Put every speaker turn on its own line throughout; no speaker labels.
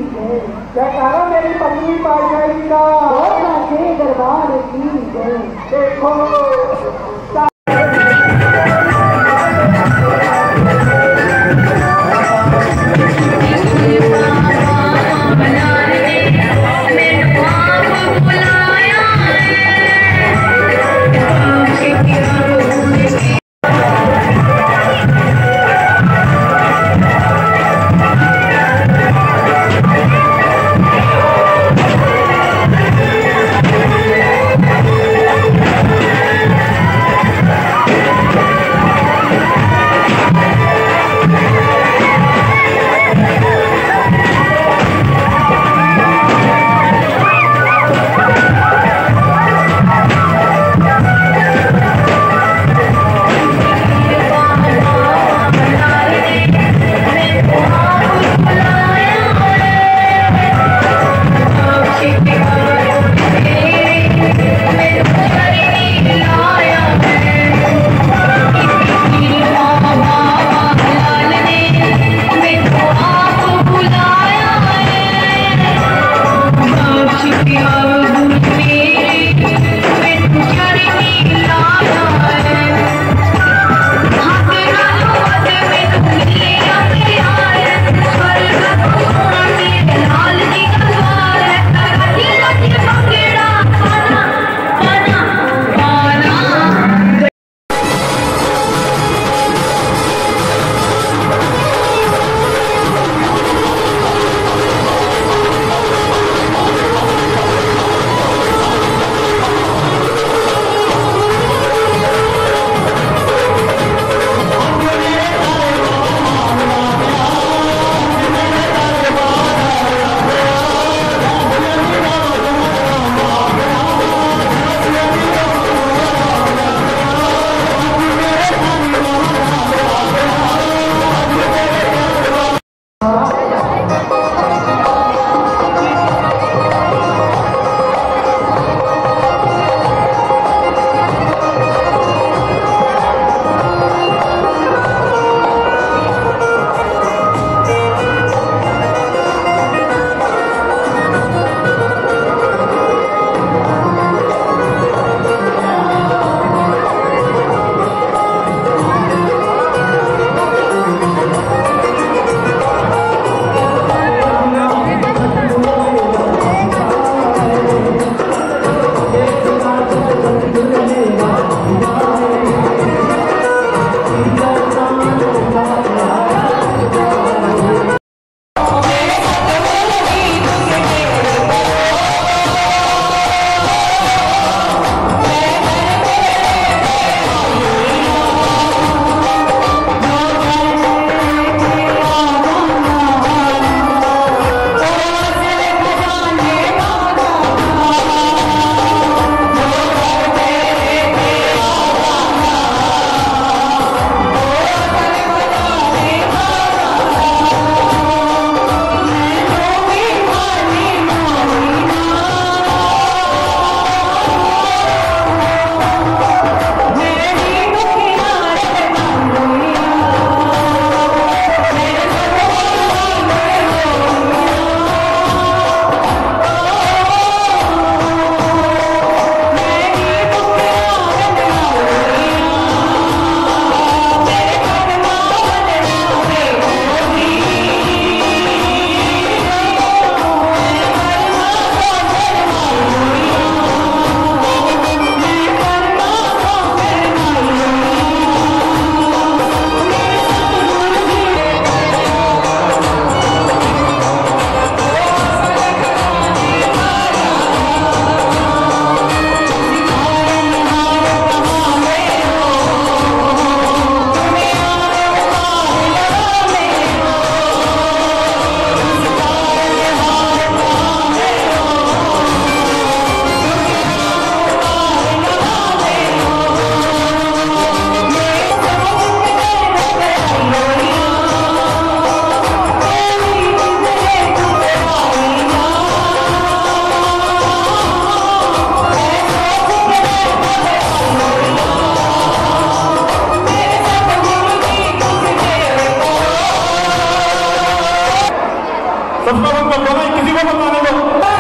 जयकारा मेरी पत्नी पाई का दरबार की देखो
भाई किसी को बताने दो।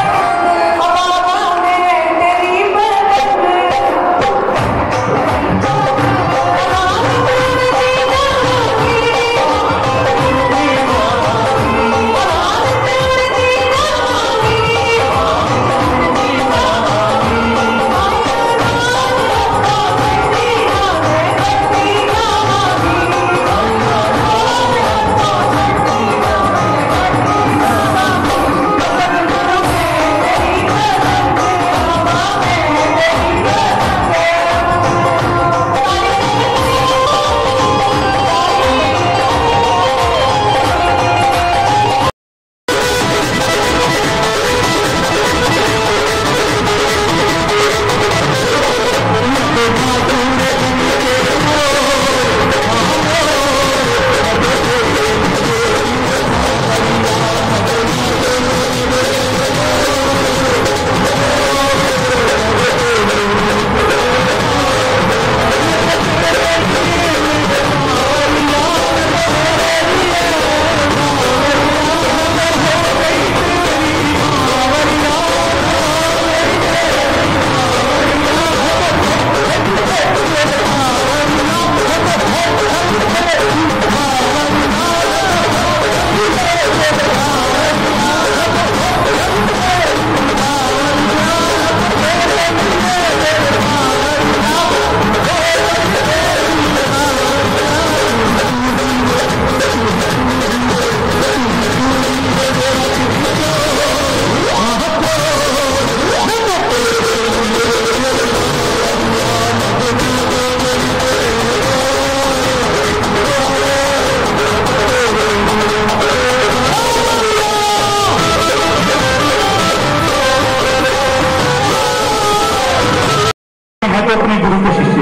अपने गुरु के शिष्य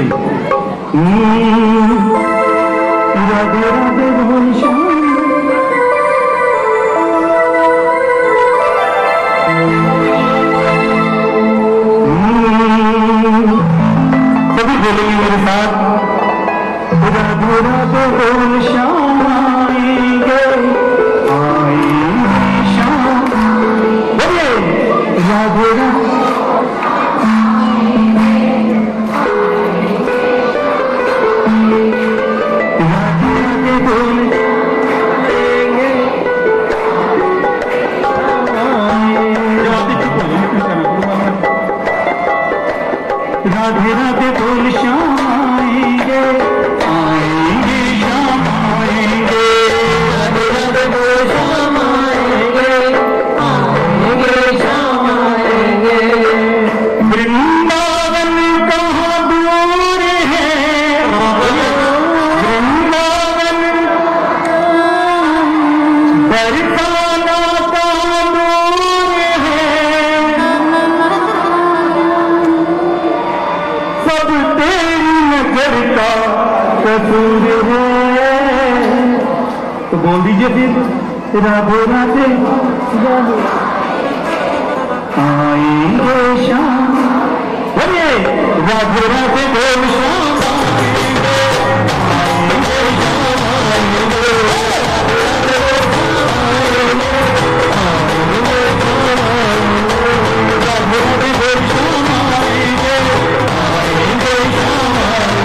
राधे राधे बोल श्याम सभी बोलेंगे मेरे साथ राधे राधे बोल श्याम आएंगे आएंगे श्याम बोलिए राधे राधे राधे राधे बोल श्याम आएंगे आएंगे श्याम आएंगे राधे राधे बोल श्याम आएंगे आएंगे श्याम आएंगे वृंदावन कहाँ दूर है वृंदावन बरसाना कहाँ दूर है सब तेरी नजर का कसूर है। तो बोल दीजिए फिर राधे राधे आएंगे श्याम बोलिए राधे राधे बोल श्याम आएंगे आएंगे श्याम आएंगे राधे राधे बोल श्याम आएंगे आएंगे श्याम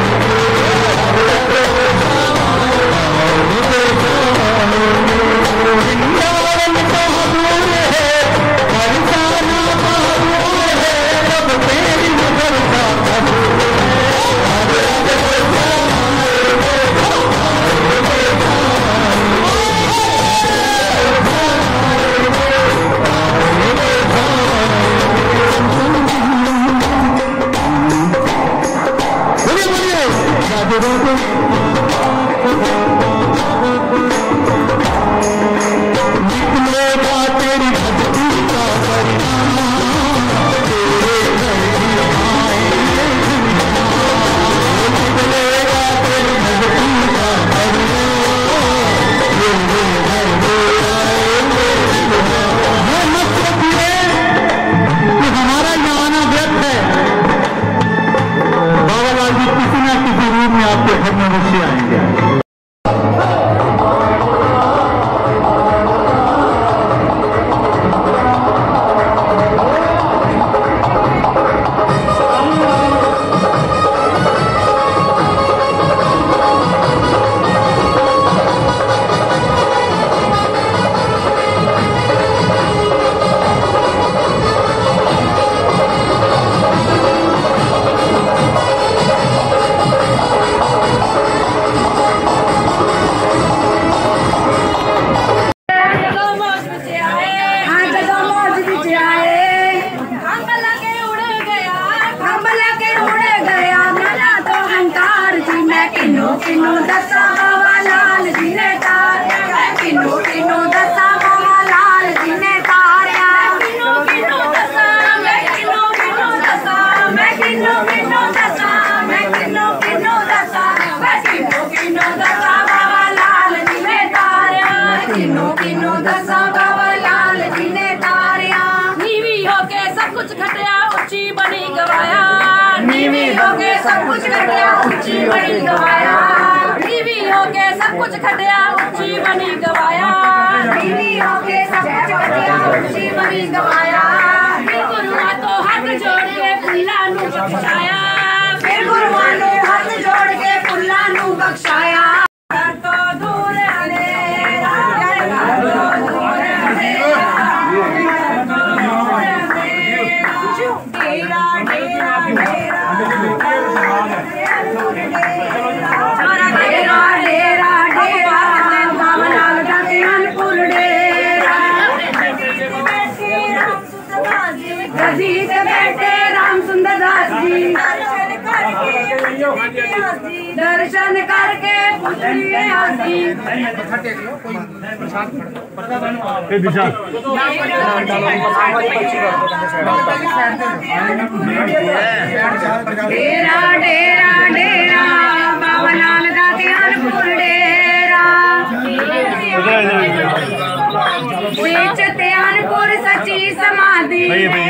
वृंदावन कहाँ दूर है बरसाना कहाँ दूर है सब तेरी नजर का कसूर है
मैं किन्नू किन्नू दसा बाबा लाल जी ने तारिया मैं किन्नू किन्नू दसा बाबा लाल जी ने तारिया किन्नू किन्नू दसा मैं किन्नू किन्नू दसा मैं किन्नू किन्नू दसा मैं किन्नू किन्नू दसा मैं किन्नू किन्नू दसा बाबा लाल जी ने तारिया किन्नू किन्नू दसा बाबा लाल जी ने तारिया नीवी होके सब कुछ खटिया उच्ची बनी गवाया नीवी होके सब कुछ खटिया उच्ची बनी गवाया नीवी होके सब कुछ खटिया उच्ची बनी गवाया नीवी होके सब कुछ खटिया उच्ची बनी गवाया फिर गुरुआ तो हाथ जोड़ के पुल्ला नू बख्शाया फिर गुरुआ ने हाथ जोड़ के पुल्ला नू बख्शाया तो दूर अंधेरा डेरा डेरा डेरा डेरा डेरा बाबा लाल का ध्यानपुर डेरा गजीत बैठे राम सुंदर दास जी दर्शन करके पुत्रिये आसी डेरा डेरा डेरा बाबा लाल का ध्यानपुर डेरा बीच ध्यानपुर सची समाधि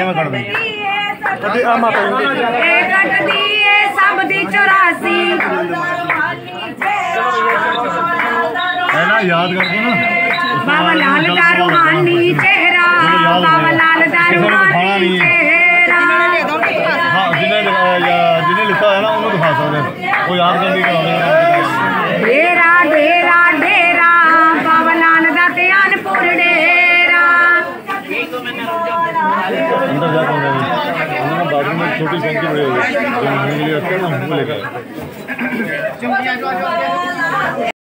कटदी सब दी 84
है ना याद करके ना
बाबा लाल का रूहानी चेहरा बाबा लाल का रूहानी चेहरा
हाँ जिन्हें लिखा है ना उन्हें दिखा सकते हैं वो याद करके
डेरा डेरा डेरा बाबा लाल का ध्यानपुर डेरा
अंदर जाकर बाथरूम में छोटी टंकी पड़ी हुई है रखते हैं ना वो लेकर